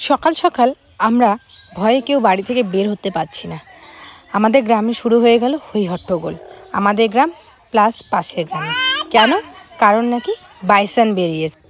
সকাল সকাল আমরা ভয়ে কেউ বাড়ি থেকে বের হতে পারছি না। আমাদের গ্রামে শুরু হয়ে গেল হই হট্টগোল। আমাদের গ্রাম প্লাস পাশের গ্রামে। কেন? কারণ নাকি বাইসন বেরিয়েছে।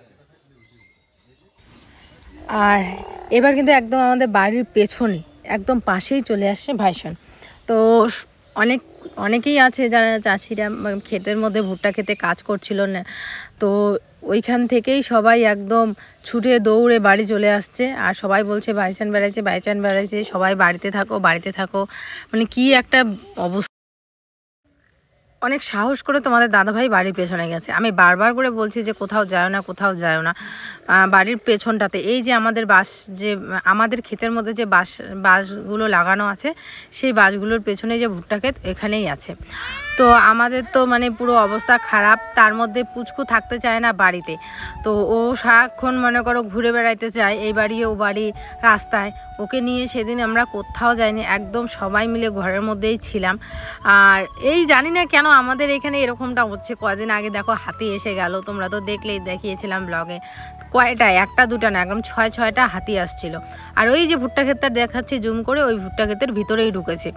আর এবার কিন্তু একদম আমাদের বাড়ির পেছনে একদম পাশেই চলে আসছে বাইসন। তো অনেকেই আছে যারা চাষিরা ক্ষেতের মধ্যে ভুট্টা খেতে কাজ করছিল না, তো ওইখান থেকেই সবাই একদম ছুটে দৌড়ে বাড়ি চলে আসছে। আর সবাই বলছে বাইসন বেড়াইছে, বাইসন বেড়াইছে, সবাই বাড়িতে থাকো, বাড়িতে থাকো। মানে কি একটা অবস্থা। অনেক সাহস করে তোমাদের দাদাভাই বাড়ির পেছনে গেছে। আমি বারবার করে বলছি যে কোথাও যায় না, কোথাও যায় না। বাড়ির পেছনটাতে এই যে আমাদের ক্ষেতের মধ্যে যে বাঁশগুলো লাগানো আছে, সেই বাঁশগুলোর পেছনে যে ভুট্টা ক্ষেত এখানেই আছে। তো আমাদের তো মানে পুরো অবস্থা খারাপ। তার মধ্যে পুচকু থাকতে চায় না বাড়িতে, তো ও সারাক্ষণ মনে করো ঘুরে বেড়াইতে চায়, এই বাড়ি ও বাড়ি রাস্তায়। ওকে নিয়ে সেদিন আমরা কোথাও যাইনি, একদম সবাই মিলে ঘরের মধ্যেই ছিলাম। আর এই জানি না কেন আমাদের এখানে এরকমটা হচ্ছে। কদিন আগে দেখো হাতি এসে গেল, তোমরা তো দেখলেই, দেখিয়েছিলাম ব্লগে। কয়টা, একটা দুটা না, একদম 6-6টা হাতি আসছিল। আর ওই যে ভুট্টা ক্ষেতটা দেখাচ্ছি জুম করে, ওই ভুট্টা ক্ষেতের ভিতরেই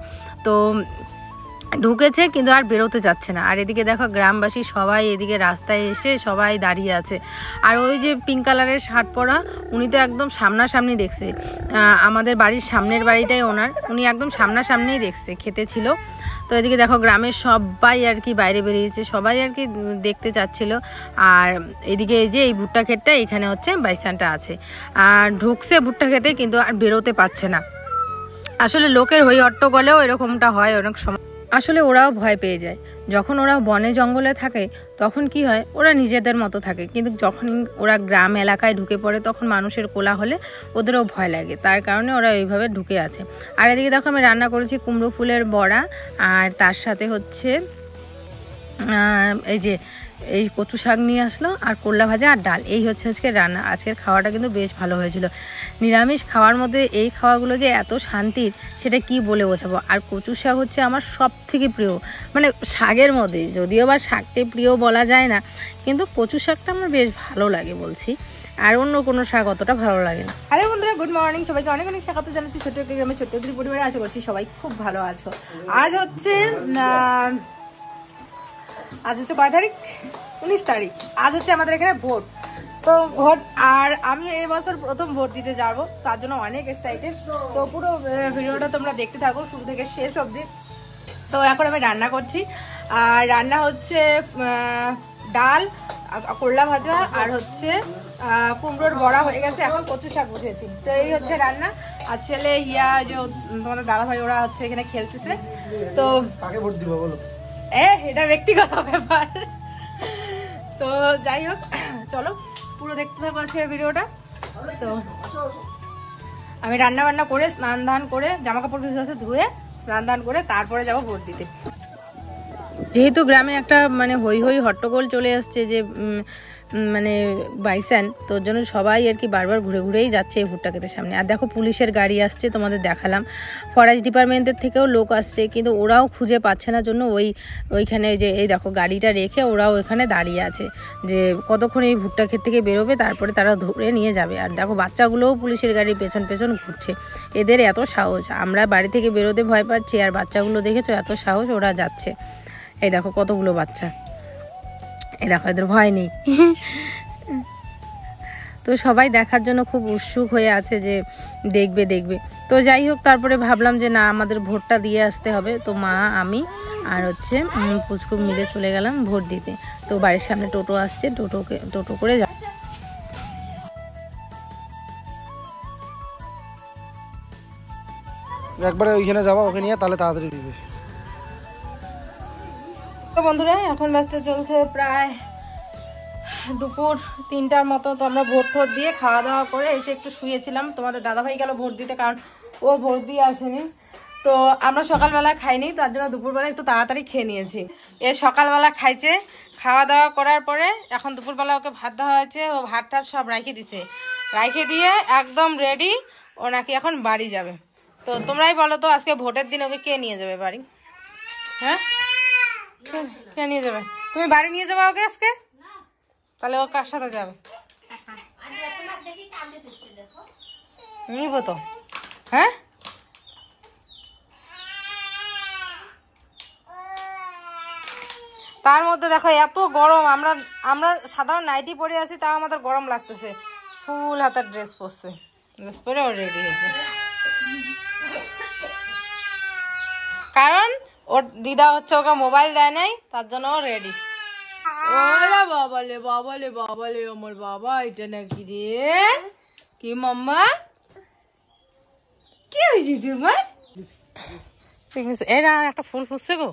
ঢুকেছে কিন্তু আর বেরোতে যাচ্ছে না। আর এদিকে দেখো গ্রামবাসী সবাই এদিকে রাস্তায় এসে সবাই দাঁড়িয়ে আছে। আর ওই যে পিঙ্ক কালারের শার্ট পরা উনি তো একদম সামনাসামনি দেখছে। আমাদের বাড়ির সামনের বাড়িটাই ওনার, উনি একদম সামনাসামনিই দেখছে, খেতে ছিল। তো এদিকে দেখো গ্রামের সবাই আর কি বাইরে বেরিয়েছে, সবাই আর কি দেখতে চাচ্ছিল। আর এদিকে এই যে এই ভুট্টা ক্ষেতটা, এখানে হচ্ছে বাইসানটা আছে। আর ঢুকছে ভুট্টা খেতে কিন্তু আর বেরোতে পারছে না। আসলে লোকের হই হট্টগোলেও এরকমটা হয় অনেক সময়। আসলে ওরাও ভয় পেয়ে যায়। যখন ওরা বনে জঙ্গলে থাকে তখন কি হয়, ওরা নিজেদের মতো থাকে, কিন্তু যখন ওরা গ্রাম এলাকায় ঢুকে পড়ে তখন মানুষের কোলাহলে ওদেরও ভয় লাগে। তার কারণে ওরা এইভাবে ঢুকে আছে। আর এদিকে দেখো আমি রান্না করেছি কুমড়ো ফুলের বড়া, আর তার সাথে হচ্ছে এই কচু শাক নিয়ে আসলো, আর করলা ভাজা আর ডাল। এই হচ্ছে আজকে রান্না। আজকের খাওয়াটা কিন্তু বেশ ভালো হয়েছিল। নিরামিষ খাওয়ার মধ্যে এই খাওয়াগুলো যে এত শান্তির, সেটা কি বলে বোঝাবো। আর কচু শাক হচ্ছে আমার সব থেকে প্রিয়, মানে শাকের মধ্যে, যদিও বা শাককে প্রিয় বলা যায় না, কিন্তু কচু শাকটা আমার বেশ ভালো লাগে বলছি। আর অন্য কোনো শাক অতটা ভালো লাগে না। হ্যালো বন্ধুরা, গুড মর্নিং। সবাইকে অনেক অনেক স্বাগত জানাচ্ছি ছোট্ট একটি গ্রামে, ছোট্ট একটি পরিবারে। আশা করছি সবাই খুব ভালো আছো। আজ হচ্ছে কয় তারিখ? 19 তারিখ। আজ হচ্ছে আমাদের এখানে ভোট। তো ভোট, আর আমি এই বছর প্রথম ভোট দিতে যাবো, তার জন্য অনেক এক্সাইটেড। তো পুরো ভিডিওটা তোমরা দেখতে থাকো শুরু থেকে শেষ অবধি। তো এখন আমি রান্না করছি, আর রান্না হচ্ছে ডাল, করলা ভাজা, আর হচ্ছে কুমড়োর বড়া হয়ে গেছে, এখন কচু শাক বসিয়েছি। তো এই হচ্ছে রান্না। আর ছেলে হিয়া, যে তোমাদের দাদা ভাই, ওরা হচ্ছে এখানে খেলতেছে। তো কাকে ভোট দিব বলো? এটা ব্যক্তিগত ব্যাপার। তো যাই হোক, চলো পুরো দেখতে থাকো আজকের ভিডিওটা। তো আমি রান্না বান্না করে, স্নান ধান করে, জামা কাপড় কিছু আছে ধুয়ে স্নান ধান করে তারপরে যাবো ভোট দিতে। যেহেতু গ্রামে একটা মানে হই হই হট্টগোল চলে আসছে যে মানে বাইসান, তোর জন্য সবাই আর কি বারবার ঘুরে ঘুরেই যাচ্ছে এই ভুট্টা ক্ষেতের সামনে। আর দেখো পুলিশের গাড়ি আসছে, তোমাদের দেখালাম। ফরেস্ট ডিপার্টমেন্টের থেকেও লোক আসছে, কিন্তু ওরাও খুঁজে পাচ্ছে না জন্য ওইখানে যে এই দেখো গাড়িটা রেখে ওরাও এখানে দাঁড়িয়ে আছে, যে কতক্ষণ এই ভুট্টা ক্ষেত থেকে বেরোবে, তারপরে তারা ধরে নিয়ে যাবে। আর দেখো বাচ্চাগুলোও পুলিশের গাড়ির পেছন পেছন ঘুরছে। এদের এত সাহস, আমরা বাড়ি থেকে বেরোতে ভয় পাচ্ছি, আর বাচ্চাগুলো দেখেছো এত সাহস, ওরা যাচ্ছে। এই দেখো কতগুলো বাচ্চা, এই দেখো এদের ভয় নেই। তো সবাই দেখার জন্য খুব উৎসুক হয়ে আছে যে দেখবে। তো যাই হোক, তারপরে ভাবলাম যে না, আমাদের ভোটটা দিয়ে আসতে হবে। তো মা, আমি আর হচ্ছে পুচকু মিলে চলে গেলাম ভোট দিতে। তো বাড়ির সামনে টোটো আসছে, টোটো করে যা। একবারে ওইখানে যাবা, ওকে নিয়ে তাহলে তাড়াতাড়ি দিবে। তো বন্ধুরা, এখন বাজতে চলছে প্রায় দুপুর 3টার মতো। তো আমরা ভোট দিয়ে খাওয়া দাওয়া করে এসে একটু শুয়েছিলাম। তোমাদের দাদাভাই গেল ভোট দিতে, কারণ ও ভোট দিয়ে আসেনি। তো আমরা সকালবেলা খাইনি, তার জন্য দুপুরবেলা একটু তাড়াতাড়ি খেয়ে নিয়েছি। সকালবেলা খাইছে, খাওয়া দাওয়া করার পরে এখন দুপুরবেলা ওকে ভাত দেওয়া হয়েছে। ও ভাতটা সব রাইখে দিয়ে একদম রেডি, ও নাকি এখন বাড়ি যাবে। তো তোমরাই বলো তো, আজকে ভোটের দিন ওকে কে নিয়ে যাবে বাড়ি? হ্যাঁ, কে নিয়ে যাবে? তুমি বাড়ি নিয়ে যাবে ওকে আজকে? তাহলে ও কার সাথে যাবে? নিব তো। হ্যাঁ তার মধ্যে দেখো এত গরম, আমরা সাধারণ নাইটি পরে আছি, তাও আমাদের গরম লাগতেছে। ফুল হাতার ড্রেস পরছে, ড্রেস পরে ও রেডি হয়েছে, কারণ ওর দিদা হচ্ছে ওকে মোবাইল দেয় নাই, তার জন্য ও রেডি। ওরে বাবালে বাবালে বাবালে, আমার বাবা এটা নাকি রে? কি মাম্মা কি হয়েছে তোমার? এরা একটা ফুল ফুটছে গো,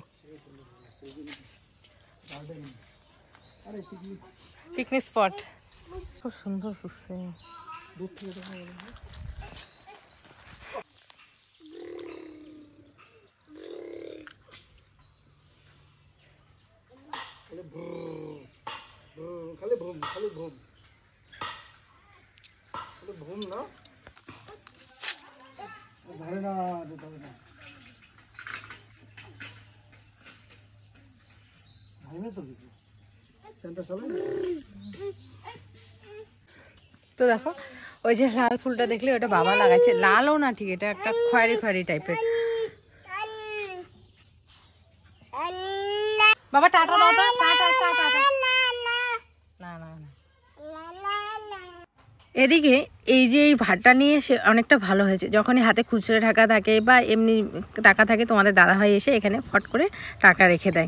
পিকনিক স্পট, খুব সুন্দর ফুটছে। খালি ঘুম খালি ঘুম খালি ঘুম না ধরে না ধরে না ভাইনে তো কিছু সেন্টার চলে। তো দেখো ওই যে লাল ফুলটা দেখলে ওটা বাবা লাগাইছে, লালও না ঠিক, এটা একটা খয়েরি খয়েরি টাইপের। বাবা টাটা দাও তো, টাটা টাটা। না না না, এদিকে এই যে এই ভাতটা নিয়ে এসে অনেকটা ভালো হয়েছে। যখনই হাতে খুচরো টাকা থাকে বা এমনি টাকা থাকে, তোমাদের দাদাভাই এসে এখানে ফট করে টাকা রেখে দেয়।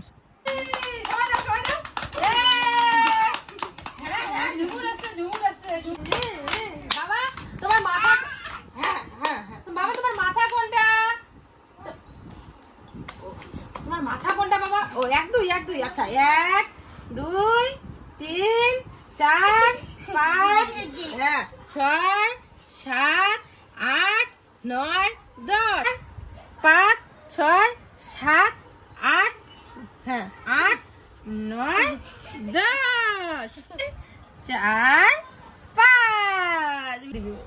মাথা কোনটা বাবা? ও 1 2 1 2, আচ্ছা 1 2 3 4 5 6 7 8 9 10, 5 6 7 8 8 9 10 4 5।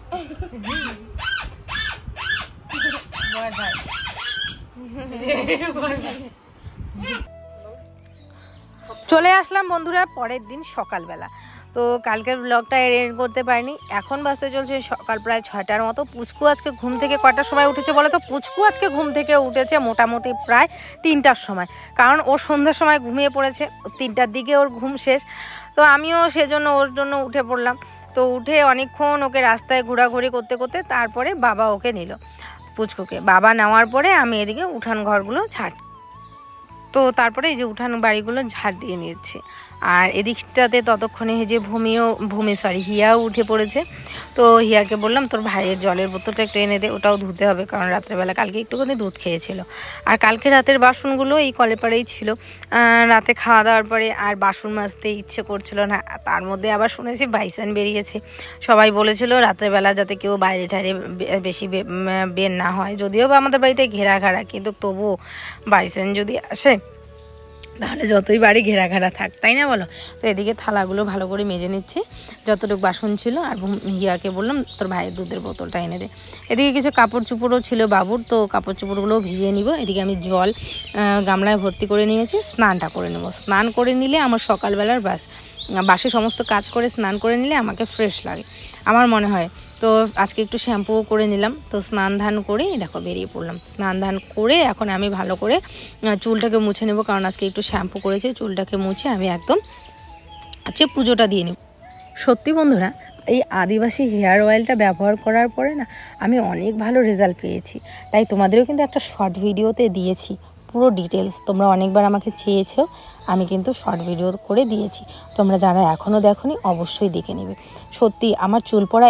চলে আসলাম বন্ধুরা পরের দিন সকালবেলা। তো কালকের ব্লগটা এন্ড করতে পারিনি। এখন বাজতে চলছে সকাল প্রায় 6টার মতো। পুচকু আজকে ঘুম থেকে কটার সময় উঠেছে বলো তো? পুচকু আজকে ঘুম থেকে উঠেছে মোটামুটি প্রায় 3টার সময়, কারণ ও সন্ধ্যার সময় ঘুমিয়ে পড়েছে, 3টার দিকে ওর ঘুম শেষ। তো আমিও সেজন্য ওর জন্য উঠে পড়লাম। তো উঠে অনেকক্ষণ ওকে রাস্তায় ঘোরাঘুরি করতে করতে তারপরে বাবা ওকে নিল, পুচকুকে। বাবা নেওয়ার পরে আমি এদিকে উঠান ঘরগুলো ঝাড়, তো তারপরে এই যে উঠান বাড়িগুলো ঝাড় দিয়ে নিয়েছি। আর এদিকটাতে ততক্ষণে যে হিয়াও উঠে পড়েছে। তো হিয়াকে বললাম তোর ভাইয়ের জলের বোতলটা একটু এনে দে, ওটাও ধুতে হবে, কারণ রাত্রেবেলা কালকে একটুখানি দুধ খেয়েছিল। আর কালকে রাতের বাসনগুলো এই কলে পাড়েই ছিল, রাতে খাওয়া দাওয়ার পরে আর বাসন মাজতে ইচ্ছে করছিল না। তার মধ্যে আবার শুনেছি বাইসান বেরিয়েছে। সবাই বলেছিল রাত্রেবেলা যাতে কেউ বাইরে ঠাইরে বেশি বের না হয়, যদিও বা আমাদের বাড়িতে ঘেরা, কিন্তু তবুও বাইসান যদি আসে তাহলে যতই বাড়ি ঘেরা থাক, তাই না বলো? তো এদিকে থালাগুলো ভালো করে মেজে নিচ্ছি, যতটুকু বাসন ছিল। আর হিয়াকে বললাম তোর ভাইয়ের দুধের বোতলটা এনে দে। এদিকে কিছু কাপড় চোপড়ও ছিল বাবুর, তো কাপড় চোপড়গুলোও ভিজিয়ে নিব। এদিকে আমি জল গামলায় ভর্তি করে নিয়েছি, স্নানটা করে নেব। স্নান করে নিলে আমার সকালবেলার বাসে সমস্ত কাজ করে স্নান করে নিলে আমাকে ফ্রেশ লাগে, আমার মনে হয়। তো আজকে একটু শ্যাম্পুও করে নিলাম। তো স্নান ধান করে দেখো বেরিয়ে পড়লাম। স্নান ধান করে এখন আমি ভালো করে চুলটাকে মুছে নেব, কারণ আজকে একটু শ্যাম্পু করেছি। চুলটাকে মুছে আমি একদম পুজোটা দিয়ে নেব। সত্যি বন্ধুরা, এই আদিবাসী হেয়ার অয়েলটা ব্যবহার করার পরে না আমি অনেক ভালো রেজাল্ট পেয়েছি। তাই তোমাদেরও কিন্তু একটা শর্ট ভিডিওতে দিয়েছি পুরো ডিটেলস। তোমরা অনেকবার আমাকে চেয়েছো, আমি কিন্তু শর্ট ভিডিও করে দিয়েছি। তোমরা যারা এখনও দেখোনি অবশ্যই দেখে নেবে। সত্যি আমার চুল পড়া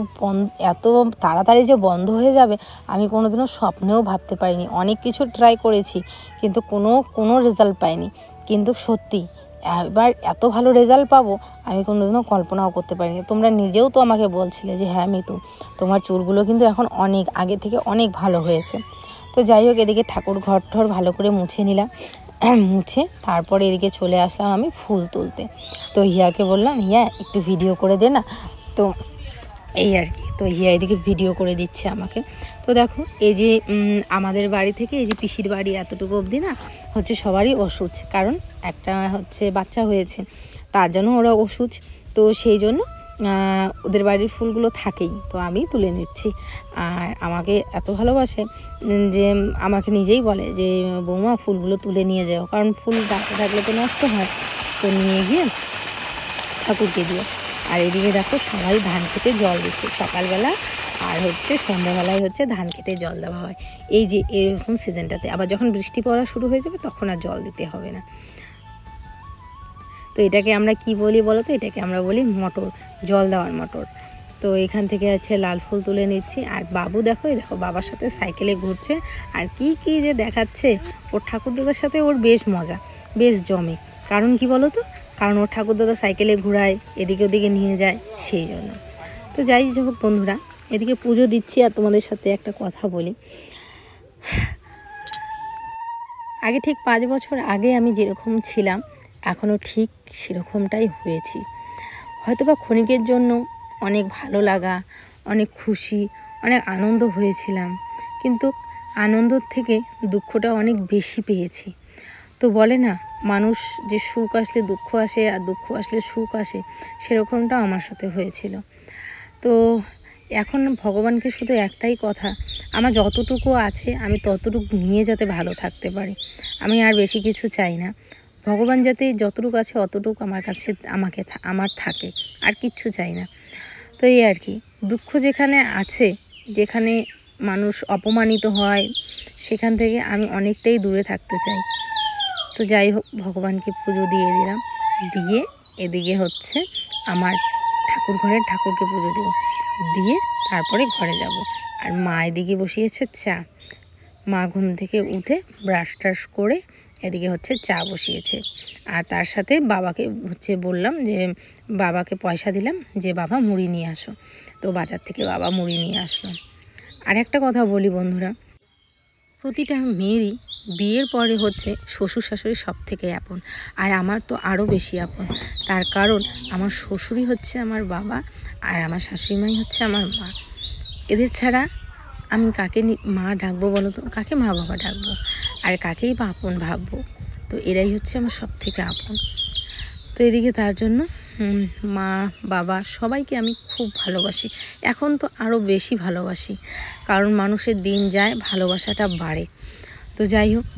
এত তাড়াতাড়ি যে বন্ধ হয়ে যাবে আমি কোনোদিনও স্বপ্নেও ভাবতে পারিনি। অনেক কিছু ট্রাই করেছি কিন্তু কোনো রেজাল্ট পাইনি, কিন্তু সত্যি এবার এত ভালো রেজাল্ট পাবো আমি কোনোদিনও কল্পনাও করতে পারিনি। তোমরা নিজেও তো আমাকে বলছিলে যে হ্যাঁ মিতু, তোমার চুলগুলো কিন্তু এখন অনেক আগে থেকে অনেক ভালো হয়েছে। তো যাই হোক, এদিকে ঠাকুর ঘর ভালো করে মুছে নিলাম, মুছে তারপরে এদিকে চলে আসলাম আমি ফুল তুলতে। তো হিয়াকে বললাম হিয়া একটু ভিডিও করে দে না, তো এই আর কি। তো হিয়া এদিকে ভিডিও করে দিচ্ছে আমাকে। তো দেখো এই যে আমাদের বাড়ি থেকে এই যে পিসির বাড়ি এতটুকু অবধি না হচ্ছে সবারই অসুচ, কারণ একটা হচ্ছে বাচ্চা হয়েছে, তার জন্য ওরা অসুচ। তো সেই জন্য ওদের বাড়ির ফুলগুলো থাকেই, তো আমি তুলে নিচ্ছি। আর আমাকে এত ভালোবাসে যে আমাকে নিজেই বলে যে বৌমা ফুলগুলো তুলে নিয়ে যাও, কারণ ফুল গাছে থাকলে তো নষ্ট হয়, তো নিয়ে গিয়ে ঠাকুরকে দিও। আর এদিকে দেখো সবাই ধান খেতে জল দিচ্ছে সকালবেলা, আর হচ্ছে সন্ধ্যাবেলায় হচ্ছে ধান খেতে জল দেওয়া হয় এই যে এরকম সিজনটাতে। আবার যখন বৃষ্টি পড়া শুরু হয়ে যাবে তখন আর জল দিতে হবে না। তো এটাকে আমরা কি বলি বলো তো? এটাকে আমরা বলি মটর, জল দেওয়ার মটর। তো এখান থেকে হচ্ছে লাল ফুল তুলে নিচ্ছি। আর বাবু দেখো, এই দেখো বাবার সাথে সাইকেলে ঘুরছে, আর কি কি যে দেখাচ্ছে। ওর ঠাকুরদাদার সাথে ওর বেশ মজা, বেশ জমে। কারণ কি বলো তো? কারণ ওর ঠাকুরদাদা সাইকেলে ঘুরায়, এদিকে ওদিকে নিয়ে যায়, সেই জন্য। তো যাই হোক বন্ধুরা, এদিকে পুজো দিচ্ছি আর তোমাদের সাথে একটা কথা বলি। আগে ঠিক 5 বছর আগে আমি যেরকম ছিলাম এখনও ঠিক সেরকমটাই হয়েছি। হয়তোবা ক্ষণিকের জন্য অনেক ভালো লাগা, অনেক খুশি, অনেক আনন্দ হয়েছিলাম, কিন্তু আনন্দর থেকে দুঃখটা অনেক বেশি পেয়েছি। তো বলে না, মানুষ যে সুখ আসলে দুঃখ আসে আর দুঃখ আসলে সুখ আসে, সেরকমটা আমার সাথে হয়েছিল। তো এখন ভগবানকে শুধু একটাই কথা, আমার যতটুকু আছে আমি ততটুকু নিয়ে যাতে ভালো থাকতে পারি, আমি আর বেশি কিছু চাই না। ভগবান যাতে যতটুকু আছে অতটুকু আমার কাছে আমার থাকে, আর কিচ্ছু চাই না। তো এই আর কি, দুঃখ যেখানে আছে, যেখানে মানুষ অপমানিত হয়, সেখান থেকে আমি অনেকটাই দূরে থাকতে চাই। তো যাই হোক, ভগবানকে পুজো দিয়ে দিলাম, দিয়ে এদিকে হচ্ছে আমার ঠাকুর ঘরের ঠাকুরকে পুজো দেব, দিয়ে তারপরে ঘরে যাব। আর মা এদিকে বসিয়েছে চা। মা ঘুম থেকে উঠে ব্রাশ ট্রাশ করে এদিকে হচ্ছে চা বসিয়েছে। আর তার সাথে বাবাকে হচ্ছে বললাম যে বাবাকে পয়সা দিলাম যে বাবা মুড়ি নিয়ে আসো। তো বাজার থেকে বাবা মুড়ি নিয়ে আসলো। আর একটা কথা বলি বন্ধুরা, প্রতিটা মেয়েরই বিয়ের পরে হচ্ছে শ্বশুর শাশুড়ি সব থেকে আপন, আর আমার তো আরও বেশি আপন। তার কারণ আমার শ্বশুরই হচ্ছে আমার বাবা, আর আমার শাশুড়িমাই হচ্ছে আমার মা। এদের ছাড়া আমি কাকে মা ডাকবো বলো তো? কাকে মা বাবা ডাকবো? আর কাকেই বা আপন ভাববো? তো এরাই হচ্ছে আমার সব থেকে আপন। তো এদিকে তার জন্য মা বাবা সবাইকে আমি খুব ভালোবাসি, এখন তো আরও বেশি ভালোবাসি, কারণ মানুষের দিন যায় ভালোবাসাটা বাড়ে। তো যাই হোক,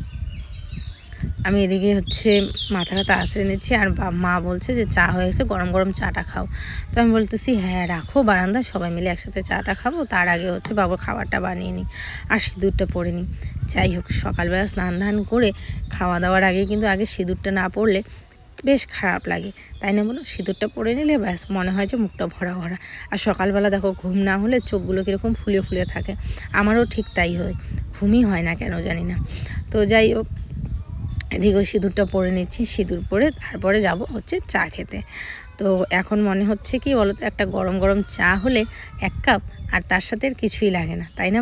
আমি এদিকে হচ্ছে মাথাটা আশ্রয় নিচ্ছি, আর মা বলছে যে চা হয়ে গেছে, গরম গরম চাটা খাও। তো আমি বলতেছি হ্যাঁ রাখো বারান্দায়, সবাই মিলে একসাথে চাটা খাবো, তার আগে হচ্ছে বাবুর খাবারটা বানিয়ে নিই আর সিঁদুরটা পরে নিই। যাই হোক, সকালবেলা স্নান ধান করে খাওয়া দাওয়ার আগে কিন্তু আগে সিঁদুরটা না পরলে বেশ খারাপ লাগে, তাই না বলো? সিঁদুরটা পরে নিলে ব্যাস মনে হয় যে মুখটা ভরা ভরা। আর সকালবেলা দেখো ঘুম না হলে চোখগুলো কীরকম ফুলে ফুলে থাকে, আমারও ঠিক তাই হয়, ঘুমই হয় না কেন জানি না। তো যাই হোক, এদিকে সিঁদুরটা পরে নিচ্ছি, সিঁদুর পরে তারপরে যাব হচ্ছে চা খেতে। তো এখন মনে হচ্ছে কি বলো তো, একটা গরম গরম চা হলে 1 কাপ, আর তার সাথে আর কিছুই লাগে না, তাই না?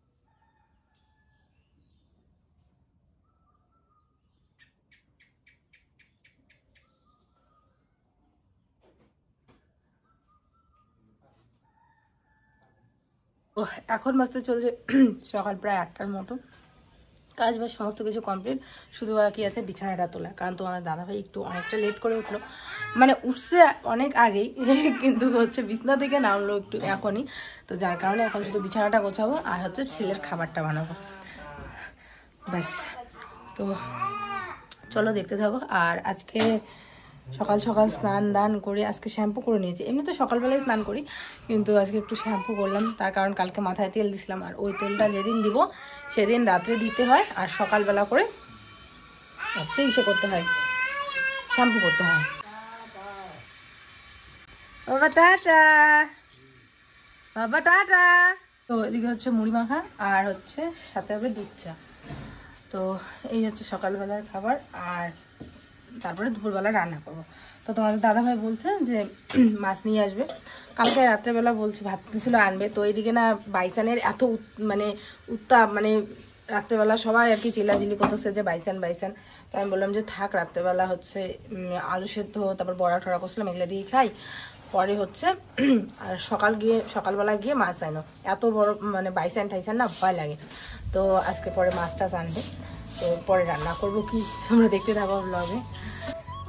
ও এখন বাজতে চলছে সকাল প্রায় 8টার মতো। কাজ বাজ সমস্ত কিছু কমপ্লিট, শুধু বাকি আছে বিছানাটা তোলা। কারণ তোমাদের দাদাভাই একটু অনেকটা লেট করে উঠলো, মানে উঠছে অনেক আগেই, কিন্তু হচ্ছে বিছনা থেকে নামলো একটু এখনই। তো যার কারণে এখন শুধু বিছানাটা গোছাবো আর হচ্ছে ছেলের খাবারটা বানাবো, ব্যাস। তো চলো দেখতে থাকো। আর আজকে সকাল সকাল স্নান দান করে আজকে শ্যাম্পু করে নিয়েছি। এমনি তো সকালবেলায় স্নান করি, কিন্তু আজকে একটু শ্যাম্পু করলাম, তার কারণ কালকে মাথায় তেল দিছিলাম, আর ওই তেলটা যেদিন দিব সেদিন রাত্রে দিতে হয়, আর সকালবেলা করে হচ্ছে ইসে করতে হয়, শ্যাম্পু করতে হয়। বাবা টাটা, বাবা টাটা। তো এদিকে হচ্ছে মুড়ি মাখা আর হচ্ছে সাথে হবে দুধ চা। তো এই হচ্ছে সকালবেলার খাবার, আর তারপরে দুপুরবেলা রান্না করবো। তো তোমাদের দাদাভাই বলছে যে মাছ নিয়ে আসবে, কালকে রাত্রেবেলা বলছে ভাবতেছিল আনবে। তো এইদিকে না বাইসানের এত মানে উত্তাপ, মানে রাত্রেবেলা সবাই আর কি চিল্লাচিল্লি করতেছে যে বাইসান বাইসান। তো আমি বললাম যে থাক, রাত্রেবেলা হচ্ছে আলু সেদ্ধ তারপর বড়া ঠড়া করছিলাম, এগুলো দিয়ে খাই, পরে হচ্ছে আর সকালবেলা গিয়ে মাছ আনো। এত বড় মানে বাইসান ঠাইসান না ভয় লাগে। তো আজকে পরে মাছ টাছ আনবে, তো পরে রান্না করবো কি তোমরা দেখতে থাকো ব্লগে।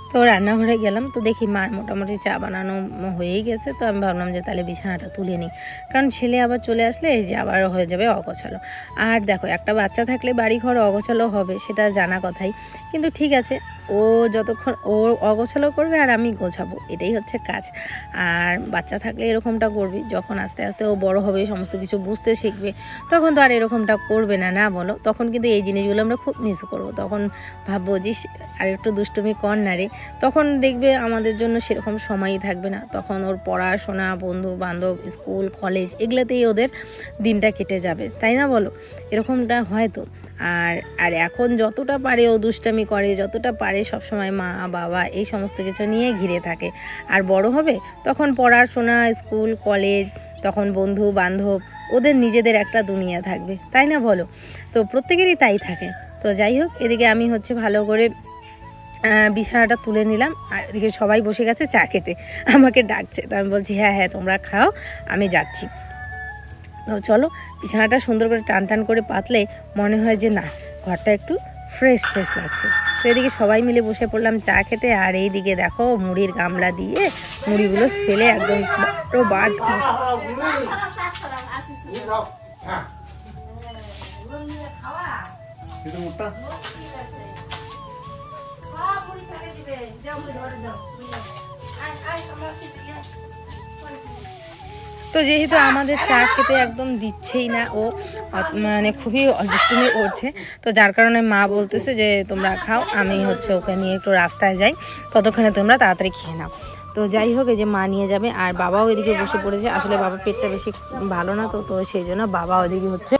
তো রান্নাঘরে গেলাম, তো দেখি মার মোটামুটি চা বানানো হয়েই গেছে। তো আমি ভাবলাম যে তাহলে বিছানাটা তুলে নিই, কারণ ছেলে আবার চলে আসলে এই যে আবার হয়ে যাবে অগোছালো। আর দেখো একটা বাচ্চা থাকলে বাড়িঘর অগোছালো হবে, সেটা জানা কথাই, কিন্তু ঠিক আছে, ও যতক্ষণ ও অগোছালো করবে আর আমি গোছাবো, এটাই হচ্ছে কাজ। আর বাচ্চা থাকলে এরকমটা করবে, যখন আস্তে আস্তে ও বড় হবে, সমস্ত কিছু বুঝতে শিখবে, তখন তো আর এরকমটা করবে না, না বলো? তখন কিন্তু এই জিনিসগুলো আমরা খুব মিস করবো। তখন ভাববো যে আর একটু দুষ্টুমি কর না রে, তখন দেখবে আমাদের জন্য সেরকম সময়ই থাকবে না। তখন ওর পড়াশোনা, বন্ধু বান্ধব, স্কুল কলেজ, এগুলোতেই ওদের দিনটা কেটে যাবে, তাই না বলো? এরকমটা হয় তো। আর এখন যতটা পারে ও দুষ্টামি করে, যতটা পারে সবসময় মা বাবা এই সমস্ত কিছু নিয়ে ঘিরে থাকে। আর বড় হবে তখন পড়াশোনা, স্কুল কলেজ, তখন বন্ধু বান্ধব, ওদের নিজেদের একটা দুনিয়া থাকবে, তাই না বলো? তো প্রত্যেকেরই তাই থাকে। তো যাই হোক, এদিকে আমি হচ্ছে ভালো করে বিছানাটা তুলে নিলাম, আর এদিকে সবাই বসে গেছে চা খেতে, আমাকে ডাকছে। তো আমি বলছি হ্যাঁ হ্যাঁ তোমরা খাও, আমি যাচ্ছি। তো চলো, বিছানাটা সুন্দর করে টান টান করে পাতলে মনে হয় যে না, ঘরটা একটু ফ্রেশ ফ্রেশ লাগছে। তো এদিকে সবাই মিলে বসে পড়লাম চা খেতে। আর এইদিকে দেখো মুড়ির গামলা দিয়ে মুড়িগুলো ফেলে একদম বাট তো যেহেতু আমাদের চা খেতে একদম দিচ্ছেই না, ও মানে খুবই দুষ্টুমি করছে, তো যার কারণে মা বলতেছে যে তোমরা খাও, আমি হচ্ছে ওকে নিয়ে একটু রাস্তায় যাই, ততক্ষণে তোমরা তাড়াতাড়ি খেয়ে নাও। তো যাই হোক, এই যে মা নিয়ে যাবে, আর বাবাও এদিকে বসে পড়েছে। আসলে বাবার পেটটা বেশি ভালো না, তো সেই জন্য বাবা ওদিকে হচ্ছে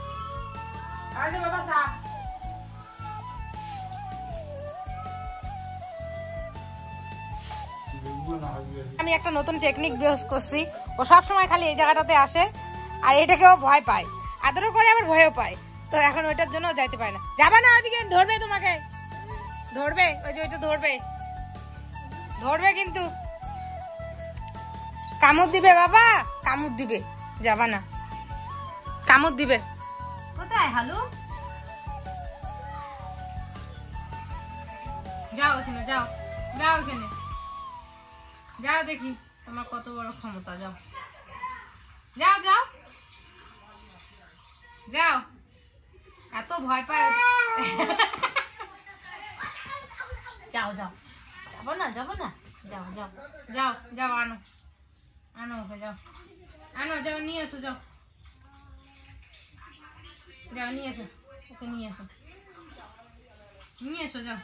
আমি একটা নতুন টেকনিক ইউজ করছি। ও সবসময় খালি এই জায়গাটাতে আসে, আর এটাকেও ভয় পায়, আদরও করে আবার ভয়ও পায়। তো এখন ওইটার জন্য যাইতে পারে না। যাবে না ওইদিকে, ধরবে তোমাকে, ধরবে, ওই যে ওইটা ধরবে, ধরবে কিন্তু কামড় দিবে বাবা, কামড় দিবে, যাবা না, কামড় দিবে। কোথায় হালু? যাও ওখানে, যাও যাও ওখানে, যাও দেখি তোমার কত বড় ক্ষমতা, যাও যাও যাও যাও, এত ভয় পায়। যাও যাও, যাবো না, যাবো না, যাও যাও যাও যাও, আনো আনো ওকে, যাও আনো, যাও নিয়ে এসো, যাও যাও নিয়ে এসো ওকে, নিয়ে এসো, নিয়ে এসো, যাও।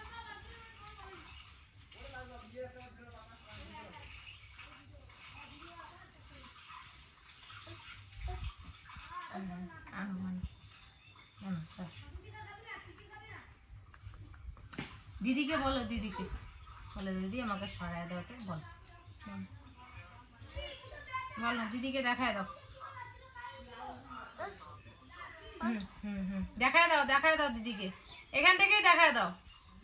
দিদিকে বলো, দিদিকে বলো, দিদি আমাকে সরায় দাও, তো বলো, বলো দিদিকে দেখায় দাও। দেখায় দাও, দেখায় দাও দিদিকে, এখান থেকেই দেখায় দাও।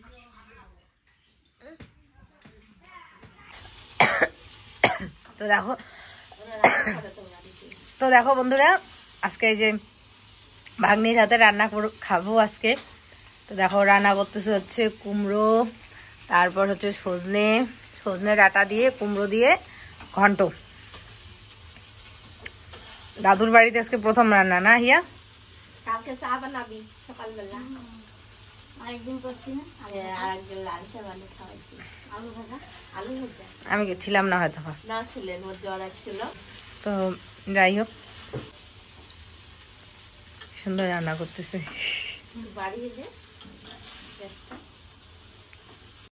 তো দেখো বন্ধুরা, আজকে এই যে ভাগ্নির হাতে রান্না খাবো আজকে। তো দেখো রান্না করতেছে হচ্ছে কুমড়ো, তারপর হচ্ছে সজনে ডাঁটা দিয়ে কুমড়ো দিয়ে ঘন্ট। দাদুর বাড়িতে আজকে প্রথম রান্না না হিয়া? কালকে চা বানাবি সকালবেলা, আরেকদিন করছি না, আরেকদিন লাঞ্চে বানিয়ে খাওয়াইছি আলু ভাজা, আলু ভাজা। আমি ছিলাম না হয়তো, না ছিলেন, ওর জ্বর আসছিল। তো যাই হোক, সুন্দর রান্না করতেছে বাড়ি যে